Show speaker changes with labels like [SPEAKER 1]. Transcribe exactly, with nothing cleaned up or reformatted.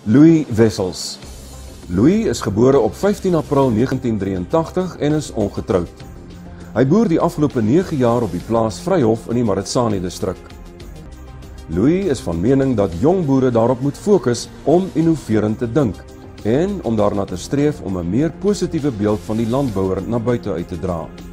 [SPEAKER 1] Louis Wessels. Louis is gebore op vyftien April negentien drieëntagtig en is ongetroud. Hy boer die afgelope nege jaar op die plaas Vryhof in die Maritsani distrik. Louis is van mening dat jong boere daarop moet fokus om innoverend te dink en om daarna te streef om 'n meer positiewe beeld van die landbouer na buite uit te dra.